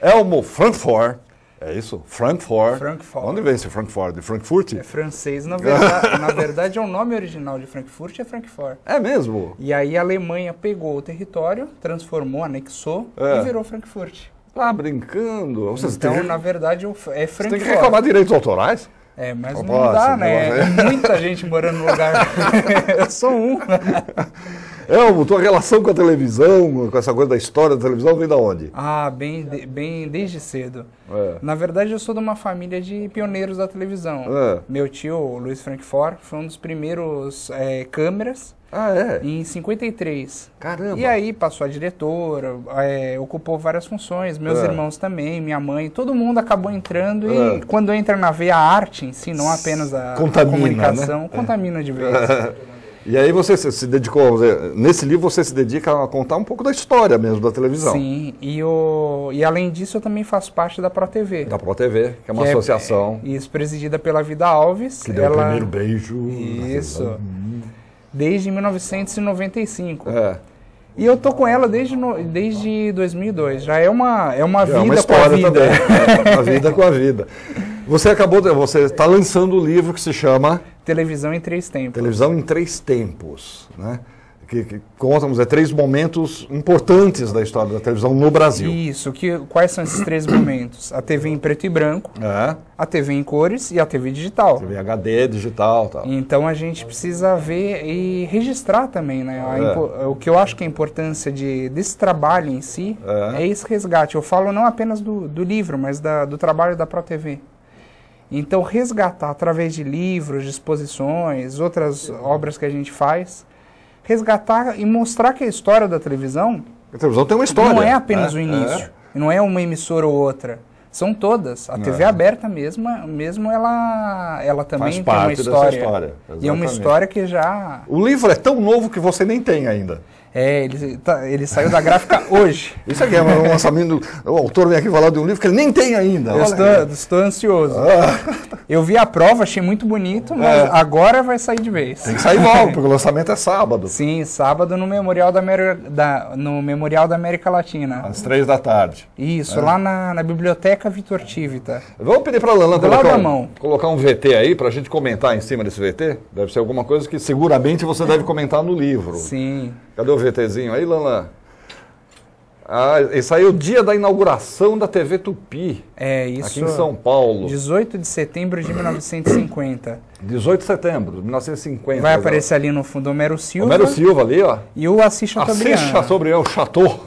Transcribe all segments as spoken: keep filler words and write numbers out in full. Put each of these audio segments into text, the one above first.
Elmo Frankfurt. É isso? Frankfurt. Frankfurt. Onde vem esse Frankfurt? De Frankfurt? É francês. Na verdade, na verdade, é o nome original de Frankfurt, é Frankfurt. É mesmo? E aí a Alemanha pegou o território, transformou, anexou É. e virou Frankfurt. Ah, brincando. Vocês Então, têm, na verdade, é você Frankfurt. tem que reclamar direitos autorais? É, mas Não não posso, dá, não né? posso. É muita gente morando no lugar. Eu sou um. Elmo, tua relação com a televisão, com essa coisa da história da televisão, vem da onde? Ah, bem, de- bem desde cedo. É. Na verdade, eu sou de uma família de pioneiros da televisão. É. Meu tio, o Luiz Frankfurt, foi um dos primeiros é, câmeras Ah, é? em cinquenta e três. Caramba. E aí passou a diretora, é, ocupou várias funções, meus É. irmãos também, minha mãe, todo mundo acabou entrando e É. quando entra na veia a arte em si, não apenas a, a Contamina, comunicação, né? contamina de vez. E aí você se se dedicou, vamos dizer, nesse livro você se dedica a contar um pouco da história mesmo da televisão. Sim, e, o, e além disso eu também faço parte da ProTV. Da ProTV, que é uma que associação. É, isso, presidida pela Vida Alves. Que deu ela, o primeiro beijo. Isso. Desde mil novecentos e noventa e cinco. É. E eu tô com ela desde, no, desde dois mil e dois. Já é uma, é uma É vida uma com a história vida. também. É, a vida com a vida. Você acabou, de, você está lançando o livro que se chama Televisão em Três Tempos. Televisão em Três Tempos, né? Que, que conta, vamos dizer, três momentos importantes da história da televisão no Brasil. Isso, que, quais são esses três momentos? A T V em preto e branco, É, a T V em cores e a T V digital. T V H D, digital e tal. Então a gente precisa ver e registrar também, né? A É. impo- O que eu acho que a importância de, desse trabalho em si É. é, esse resgate. Eu falo não apenas do, do livro, mas da, do trabalho da ProTV. Então resgatar através de livros, de exposições, outras obras que a gente faz, resgatar e mostrar que a história da televisão A televisão tem uma história. não é apenas né? o início, não é uma emissora ou outra. São todas. A T V É. aberta mesmo, mesmo ela, ela também Faz tem parte uma dessa história. história, E é uma exatamente. história que já... O livro é tão novo que você nem tem ainda. É, ele, tá- ele saiu da gráfica hoje. Isso aqui é um lançamento. O autor vem aqui falar de um livro que ele nem tem ainda. Eu Olha estou, aí. estou ansioso. Ah, Eu vi a prova, achei muito bonito, mas É. agora vai sair de vez. tem que sair logo, porque o lançamento é sábado, Sim, sábado no Memorial da, Ameri- da- no Memorial da América Latina. às três da tarde. Isso, lá na, na Biblioteca Vitor Tivita. Vamos pedir para a Lana Do lado colocar, da um, mão. colocar um V T aí para a gente comentar em cima desse V T. Deve ser alguma coisa que seguramente você deve comentar no livro. Sim. Cadê o VTzinho aí, Lana? Ah, esse aí é o dia da inauguração da T V Tupi, É isso. aqui em São Paulo. dezoito de setembro de mil novecentos e cinquenta. dezoito de setembro de mil novecentos e cinquenta. Vai aparecer ali no fundo Homero Silva Homero Silva ali, ó. e o Assis Chateaubriand. Assis Chateaubriand, o Chateau.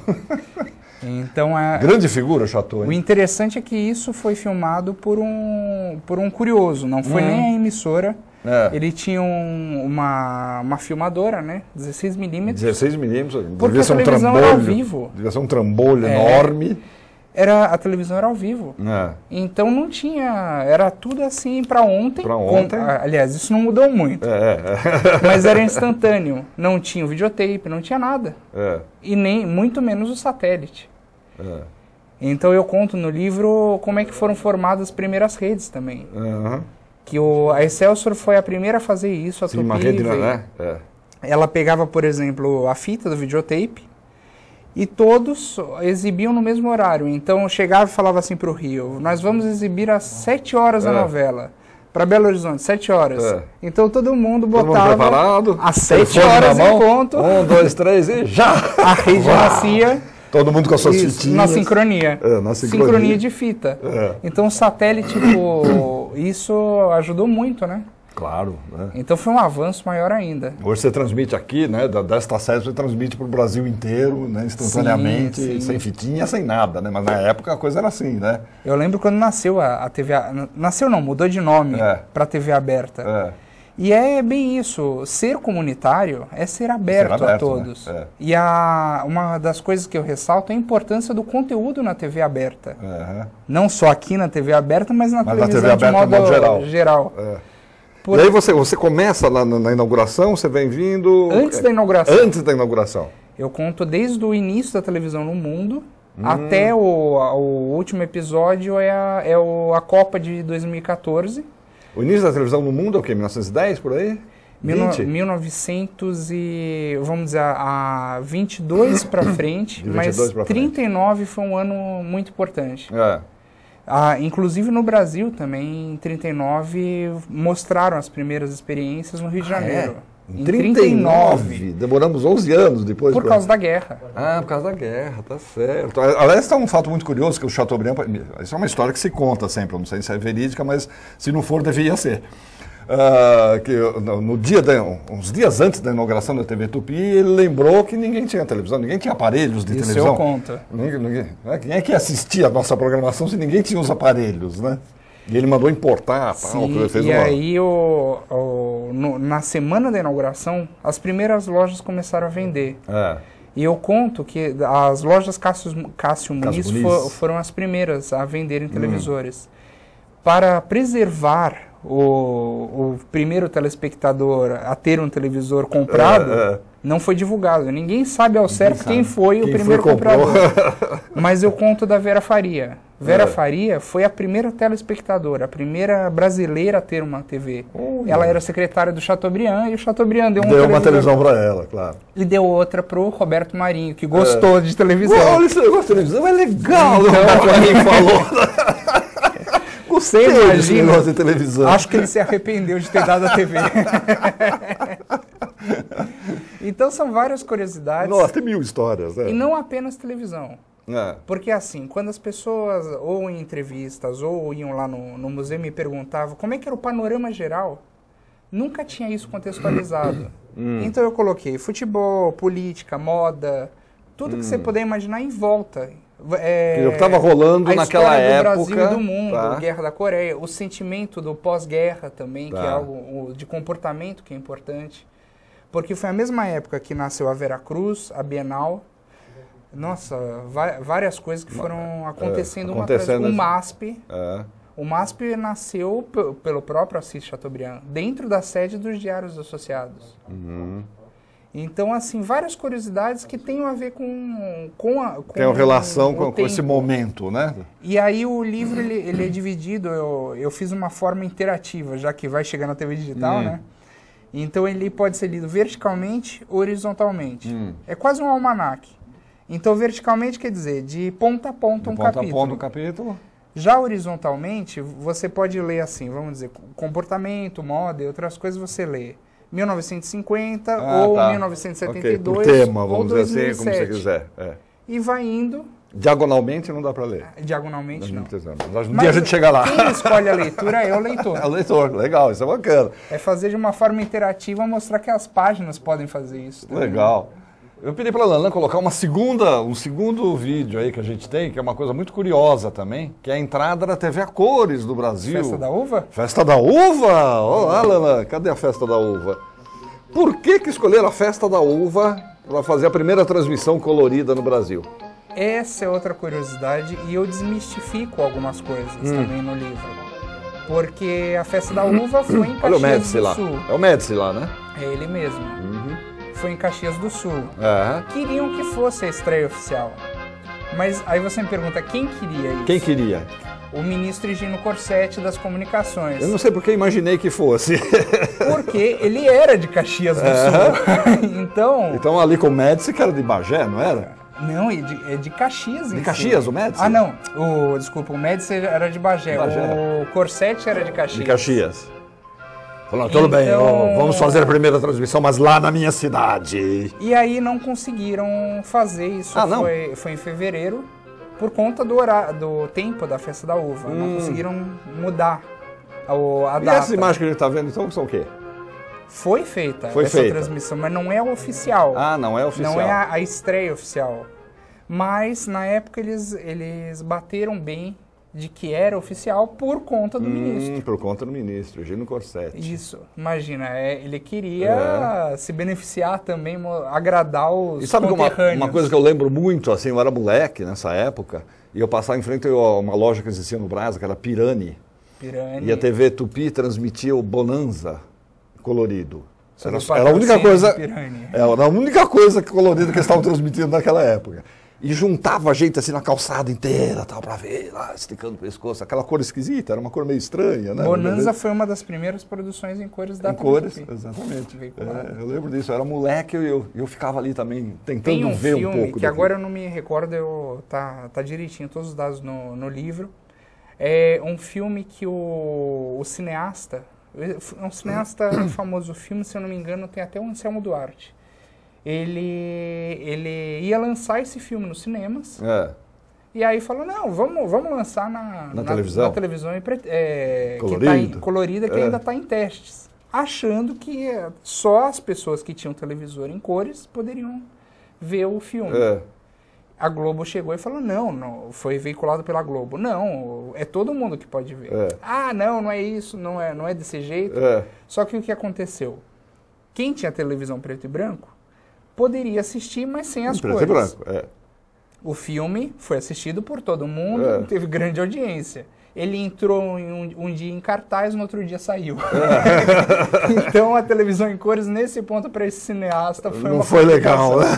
Então, a, Grande figura, Chateau, o hein? interessante é que isso foi filmado por um, por um curioso, não foi Hum. nem a emissora. É. Ele tinha um- uma, uma filmadora, né? dezesseis milímetros. dezesseis milímetros, Porque devia a ser um televisão trambolho. era ao vivo. Devia ser um trambolho É. enorme. Era, a televisão era ao vivo. É. Então não tinha. Era tudo assim para ontem. Pra com- ontem. a- aliás, isso não mudou muito. É, é, Mas era instantâneo. Não tinha o videotape, não tinha nada. é. E nem muito menos o satélite. É. Então eu conto no livro como é que foram formadas as primeiras redes também. Aham. Que o, a Excelsior foi a primeira a fazer isso, a Sim, Tupi uma rede, veio- né? É. Ela pegava, por exemplo, a fita do videotape e todos exibiam no mesmo horário. Então eu chegava e falava assim para o Rio, nós vamos exibir às sete horas a É. novela. Para Belo Horizonte, sete horas. É. Então todo mundo Todo mundo botava preparado? às sete telefone horas na em mão. ponto, Um, dois, três e já! a rede Uau! nascia Todo mundo com as suas isso, fitinhas. na sincronia. É, na sincronia. de fita. É. Então o satélite, tipo, isso ajudou muito, né? Claro, né? Então foi um avanço maior ainda. Hoje você transmite aqui, né? da- Desta série você transmite para o Brasil inteiro, né? Instantaneamente, Sim, sim. sem fitinha, sem nada, né? Mas na época a coisa era assim, né? Eu lembro quando nasceu a, a T V... a- Nasceu não, mudou de nome É. para T V aberta. É. E é bem isso, ser comunitário é ser aberto, Ser aberto, a todos. né? É. E a, uma das coisas que eu ressalto é a importância do conteúdo na T V aberta. É. Não só aqui na T V aberta, mas na Mas na televisão T V de aberta, modo, de modo geral. geral. É. Por- E aí você, você começa lá na, na inauguração, você vem vindo... Antes da inauguração. Antes da inauguração. Eu conto desde o início da televisão no mundo Hum. até o, a- o último episódio é, a, é o, a Copa de dois mil e quatorze. O início da televisão no mundo é o quê? mil novecentos e dez, por aí? vinte? mil e novecentos e, vamos dizer, a vinte e dois para frente, De mas vinte e dois pra trinta e nove foi um ano muito importante. É. Ah, inclusive no Brasil também, em trinta e nove, mostraram as primeiras experiências no Rio de Janeiro. Em trinta e nove, demoramos onze anos depois. Por pra... causa da guerra. Ah, por causa da guerra, tá certo. Aliás, está um fato muito curioso, que o Chateaubriand, isso é uma história que se conta sempre, eu não sei se é verídica, mas se não for, deveria ser. Uh, que no, no dia de, uns dias antes da inauguração da T V Tupi, ele lembrou que ninguém tinha televisão, ninguém tinha aparelhos de Isso televisão. eu conto. Ninguém, ninguém, né? Quem é que assistia a nossa programação se ninguém tinha os aparelhos, né? E ele mandou importar, tal, Sim, fez e uma... aí, o, o, no, na semana da inauguração, as primeiras lojas começaram a vender. É. E eu conto que as lojas Cássio, Cássio Muniz, Muniz. For, foram as primeiras a venderem televisores. Hum. Para preservar o, o primeiro telespectador a ter um televisor comprado, é, é. não foi divulgado. Ninguém sabe ao certo quem foi quem o primeiro foi comprador. Mas eu conto da Vera Faria. Vera é. Faria foi a primeira telespectadora, a primeira brasileira a ter uma T V. Oh, ela era secretária do Chateaubriand e o Chateaubriand deu, um deu uma televisão para ela, claro. E deu outra para o Roberto Marinho, que gostou é. de televisão. Olha, esse negócio de televisão é legal, então, o Roberto Marinho falou. Você imagina, de televisão. Acho que ele se arrependeu de ter dado a T V. Então são várias curiosidades. Nossa, tem mil histórias. Né? E não apenas televisão. É. Porque assim, quando as pessoas, ou em entrevistas, ou iam lá no, no museu e me perguntavam como é que era o panorama geral, nunca tinha isso contextualizado. hum. Então eu coloquei futebol, política, moda, tudo hum. que você puder imaginar em volta. É, o que estava rolando naquela época. Do Brasil e do mundo, tá. Guerra da Coreia, o sentimento do pós-guerra também, tá. que é algo de comportamento que é importante. Porque foi a mesma época que nasceu a Veracruz, a Bienal. Nossa, várias coisas que foram acontecendo. É, uma acontecendo atrás. O MASP. É. O MASP nasceu pelo próprio Assis Chateaubriand, dentro da sede dos Diários Associados. Uhum. Então, assim, várias curiosidades que tenham a ver com, com a... Com tem uma relação com, com com esse momento, né? E aí o livro, ele, ele é dividido, eu, eu fiz uma forma interativa, já que vai chegar na T V digital, hum. né? Então ele pode ser lido verticalmente ou horizontalmente. Hum. É quase um almanaque. Então, verticalmente quer dizer, de ponta a ponta um ponta capítulo. A ponta um capítulo. Já horizontalmente, você pode ler assim, vamos dizer, comportamento, moda e outras coisas, você lê mil novecentos e cinquenta ah, ou tá. mil novecentos e setenta e dois okay. Por tema, ou vamos dois mil e dizer sete. assim, como você quiser. É. E vai indo... Diagonalmente não dá para ler. Diagonalmente não. Um dia a gente chega lá. Quem escolhe a leitura é o leitor. É o leitor, legal, isso é bacana. É fazer de uma forma interativa, mostrar que as páginas podem fazer isso. Também. Legal. Eu pedi para a Lanlan colocar uma segunda, um segundo vídeo aí que a gente tem, que é uma coisa muito curiosa também, que é a entrada da T V a cores do Brasil. Festa da Uva? Festa da Uva? Olá, Lanlan, cadê a Festa da Uva? Por que que escolheram a Festa da Uva para fazer a primeira transmissão colorida no Brasil? Essa é outra curiosidade e eu desmistifico algumas coisas hum. também no livro. Porque a Festa da Uva foi em Caxias Olha o Médici do lá. Sul. É o Médici lá, né? É ele mesmo. Uhum. Foi em Caxias do Sul. Uhum. Queriam que fosse a estreia oficial. Mas aí você me pergunta, quem queria isso? Quem queria? O ministro Higino Corsetti das Comunicações. Eu não sei porque imaginei que fosse. Porque ele era de Caxias do uhum. Sul. Então... Então ali com o Médici, que era de Bagé, não era? Não, é de, é de Caxias. De Caxias, o Médici? Ah, não. O, desculpa, o Médici era de Bagé. Bagé. O Corsetti era de Caxias. De Caxias. Falando, tudo então... bem, ó, vamos fazer a primeira transmissão, mas lá na minha cidade. E aí não conseguiram fazer isso. Ah, não? Foi, foi em fevereiro, por conta do, horário, do tempo da Festa da Uva. Hum. Não conseguiram mudar a, a data. E essas imagens que a gente está vendo, então, são o quê? Foi feita Foi essa feita. transmissão, mas não é oficial. Ah, não é oficial. Não é a, a estreia oficial. Mas, na época, eles, eles bateram bem de que era oficial por conta do hum, ministro. Por conta do ministro, Higino Corsetti. Isso. Imagina, é, ele queria é. se beneficiar também, agradar os E sabe uma, conterrâneos. uma coisa que eu lembro muito, assim, eu era moleque nessa época, e eu passava em frente a uma loja que existia no Brasa, que era Pirani. Pirani. E a T V Tupi transmitia o Bonanza colorido. Era, era a única coisa, era a única coisa colorida que eles estavam transmitindo naquela época. e juntava a gente assim na calçada inteira, tal, pra ver, lá, esticando o pescoço. Aquela cor esquisita, era uma cor meio estranha, né? Bonanza foi uma das primeiras produções em cores da Em cores, exatamente. É, eu lembro disso, eu era moleque e eu, eu ficava ali também tentando Tem um ver um filme pouco que daquilo. agora eu não me recordo, eu, tá, tá direitinho, todos os dados no, no livro. É um filme que o, o cineasta, é um cineasta famoso, filme, se eu não me engano, tem até o Anselmo Duarte. Ele, ele ia lançar esse filme nos cinemas, É. e aí falou, não, vamos, vamos lançar na, Na televisão? na televisão em pre- é, que tá em, Colorido. colorida, que É. ainda está em testes. Achando que só as pessoas que tinham televisor em cores poderiam ver o filme. É. A Globo chegou e falou, não, não, foi veiculado pela Globo. Não, é todo mundo que pode ver. É. Ah, não, não é isso, não é, não é desse jeito. É. Só que o que aconteceu? Quem tinha televisão preto e branco poderia assistir, mas sem as Em preto cores. e branco, é. O filme foi assistido por todo mundo, É. teve grande audiência. Ele entrou em um, um dia em cartaz, no outro dia saiu. É. Então a televisão em cores, nesse ponto, para esse cineasta, foi Não uma foi legal, né?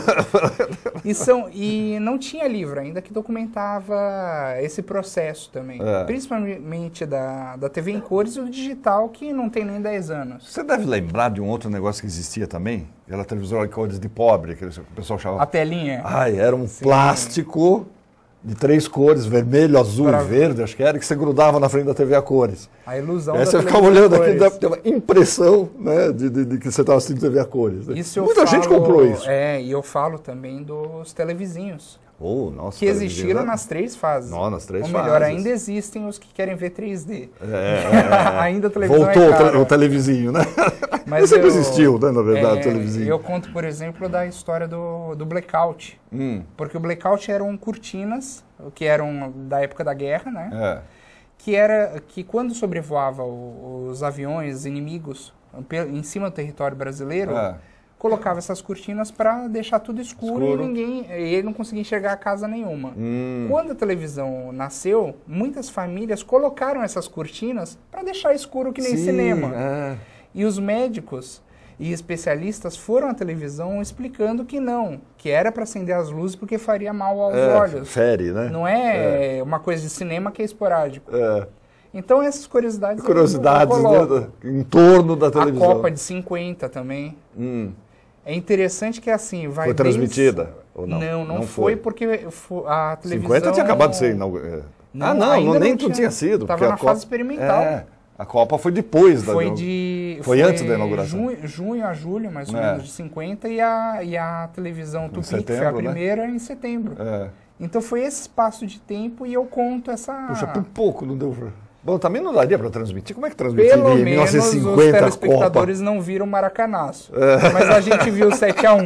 E, são, e não tinha livro ainda que documentava esse processo também. É. Principalmente da, da T V em cores e o digital, que não tem nem dez anos. Você deve lembrar de um outro negócio que existia também? Era televisor em cores de pobre, que o pessoal chamava. A telinha. Ai, era um Sim. plástico de três cores, vermelho, azul Pra- e verde, acho que era, que você grudava na frente da T V a cores. A ilusão Aí da você ficava televisão em olhando aqui, cores. dava ter uma impressão, né, de, de- de que você estava assistindo T V a cores. né? Isso eu Muita falo- gente comprou isso. É, e eu falo também dos televisinhos. Oh, nossa, Que existiram televisão. nas três fases. Não, nas três Ou melhor, fases. ainda existem os que querem ver três D. É, é, é. Ainda a televisão Voltou é o, te- cara. o televisinho, né? Mas sempre eu- existiu, né, na verdade, é, o televisinho. Eu conto, por exemplo, da história do, do blackout. Hum, Porque o blackout eram cortinas, que eram da época da guerra, né? é. Que era que quando sobrevoava o- os aviões inimigos pe- em cima do território brasileiro, É. colocava essas cortinas para deixar tudo escuro, Escuro. e ninguém, e ele não conseguia enxergar casa nenhuma. Hum. Quando a televisão nasceu, muitas famílias colocaram essas cortinas para deixar escuro que nem Sim, cinema. é. E os médicos e especialistas foram à televisão explicando que não, que era para acender as luzes porque faria mal aos É, olhos. fere, né? Não é, uma coisa de cinema que é esporádico. É. Então essas curiosidades... Curiosidades, eu coloco. né, em torno da A televisão. Copa de cinquenta também. Hum. É interessante que assim, vai Foi desde- transmitida ou não? Não, não, Não foi, foi. porque fo- a televisão... cinquenta tinha acabado de ser inaugurada. Não, Ah, não, ainda não, nem não tudo tinha. tinha sido. Tava porque a na Copa- fase experimental. É, a Copa foi depois da... Foi de... Foi antes da inauguração. Junho, junho a julho, mais ou É. menos, de cinquenta, e a, e a televisão Tupi, que foi a setembro, né? primeira, em setembro. É. Então foi esse espaço de tempo e eu conto essa... Puxa, por pouco não deu... pra- Bom, também não daria para transmitir. Como é que transmitiria Pelo em menos os mil novecentos e cinquenta a Copa? telespectadores não viram Maracanaço. Mas a gente viu sete a um.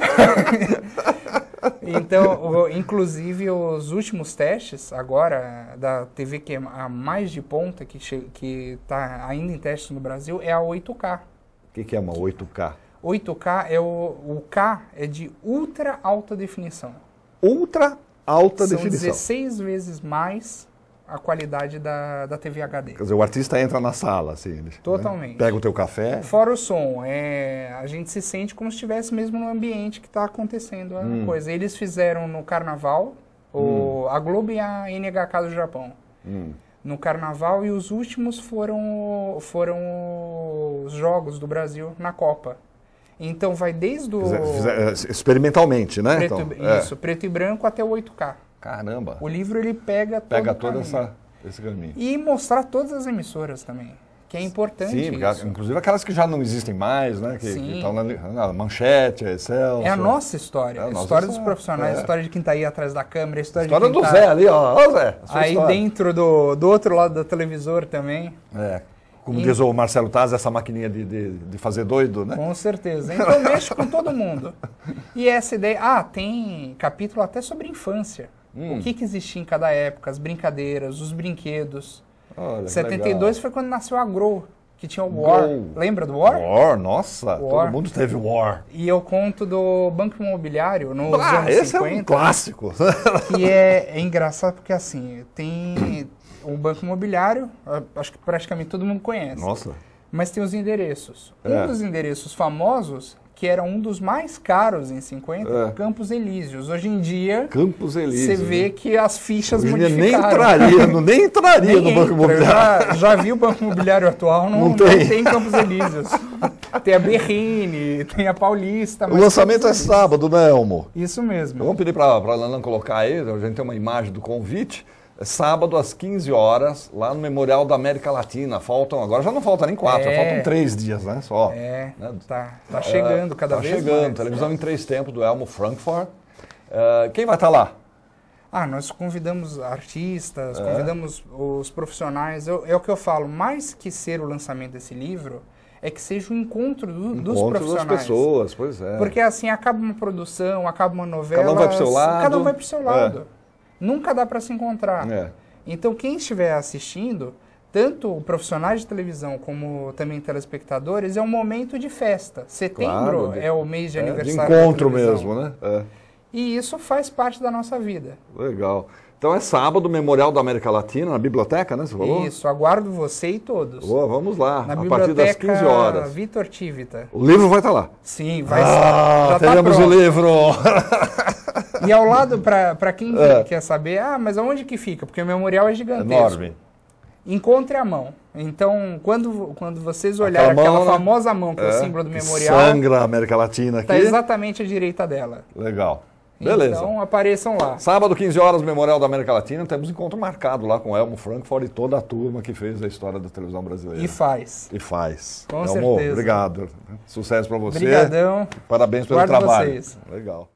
Então, o- inclusive, os últimos testes, agora, da T V que é a mais de ponta, que che- que está ainda em teste no Brasil, é a oito K. O que, que é uma oito K? oito K é o, o K é de ultra alta definição. Ultra alta São definição. dezesseis vezes mais a qualidade da, da T V H D. Quer dizer, o artista entra na sala, assim. ele, né? Totalmente. Pega o teu café. Fora o som, é, a gente se sente como se estivesse mesmo no ambiente que está acontecendo a Hum. coisa. Eles fizeram no Carnaval, o, a Globo e a N H K do Japão. Hum. No Carnaval, e os últimos foram, foram os Jogos do Brasil na Copa. Então vai desde o Fizer- fizer- experimentalmente, né? preto, então, é. isso, preto e branco até o oito K. Caramba. O livro ele pega todo Pega o todo caminho. essa, esse caminho. E mostrar todas as emissoras também, que é importante Sim, porque, isso. inclusive aquelas que já não existem mais, né? Que Sim. estão na, na Manchete, a Excelsior. É a nossa história, É a a nossa história dos história, profissionais, é. a história de quem está aí atrás da câmera, a história, História de quem do tá Zé ali, ó. Ó, Zé. a sua aí história. dentro do, do outro lado do televisor também. É. Como E- diz o Marcelo Taz, essa maquininha de, de, de fazer doido, né? Com certeza. Então mexe com todo mundo. E essa ideia... Ah, tem capítulo até sobre infância. Hum. O que, que existia em cada época, as brincadeiras, os brinquedos. Olha, que setenta e dois legal. foi quando nasceu a Grow, que tinha o War. Grow. Lembra do War? War, nossa, War. todo mundo teve War. E eu conto do Banco Imobiliário nos Ah, anos esse é um cinquenta. clássico. Que é, é engraçado porque assim, tem o Banco Imobiliário, acho que praticamente todo mundo conhece. Nossa. Mas tem os endereços. É. Um dos endereços famosos, que era um dos mais caros em cinquenta, É. Campos Elíseos. Hoje em dia, Campos Elíseos. você vê né? que as fichas Hoje em dia modificaram. nem entraria, não, nem entraria Nem no Banco entra. Imobiliário. Já, já vi o Banco Imobiliário atual, não, Não não tem. tem. Campos Elíseos. Tem a Berrine, tem a Paulista. O mas lançamento é Campos Elíseos. sábado, né, Elmo? Isso mesmo. Vamos pedir para a Lalan colocar aí, a gente tem uma imagem do convite. É sábado às quinze horas, lá no Memorial da América Latina. Faltam, agora já não falta nem quatro, É. já faltam três dias, né? Só. É, Né? tá, tá chegando cada tá vez chegando, mais. televisão em três tempos do Elmo Frankfurt. Uh, quem vai estar lá? Ah, nós convidamos artistas, É. convidamos os profissionais. Eu, é o que eu falo, mais que ser o lançamento desse livro, é que seja o encontro do, dos Encontro profissionais. das pessoas, pois é. Porque assim, acaba uma produção, acaba uma novela... Cada um vai pro seu lado. Cada um vai pro seu É. lado. Nunca dá para se encontrar. É. Então, quem estiver assistindo, tanto profissionais de televisão como também telespectadores, é um momento de festa. Setembro Claro, de- é o mês de É, de aniversário da encontro televisão. mesmo, né? É. E isso faz parte da nossa vida. Legal. Então é sábado, Memorial da América Latina, na biblioteca, né? Você falou? Isso, aguardo você e todos. Boa, vamos lá, Na a partir das biblioteca quinze horas. Vitor Tivita. O livro vai estar lá. Sim, vai Ah, estar. Já tá teremos pronto. o livro! E ao lado, para quem É. quer saber, ah, mas aonde que fica? Porque o memorial é gigantesco. Enorme. Encontre a mão. Então, quando, quando vocês olharem Aquela aquela, mão, né? famosa mão, que é, É, o símbolo do que memorial, sangra a América Latina aqui. está exatamente à direita dela. Legal. Beleza. Então, apareçam lá. Sábado, quinze horas, Memorial da América Latina, temos encontro marcado lá com o Elmo Frankfurt e toda a turma que fez a história da televisão brasileira. E faz. E faz. Com Elmo, certeza. obrigado. Sucesso para você. Obrigadão. Parabéns pelo Guardo trabalho. vocês. Legal.